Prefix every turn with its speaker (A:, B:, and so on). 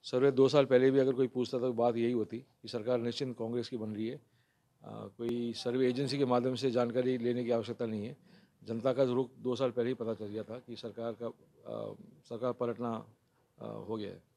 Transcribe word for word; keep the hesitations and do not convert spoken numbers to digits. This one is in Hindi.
A: सर्वे दो साल पहले भी अगर कोई पूछता तो बात यही होती कि सरकार निश्चिंत कांग्रेस की बन रही है। आ, कोई सर्वे एजेंसी के माध्यम से जानकारी लेने की आवश्यकता नहीं है। जनता का रुख दो साल पहले ही पता चल गया था कि सरकार का आ, सरकार पलटना आ, हो गया है।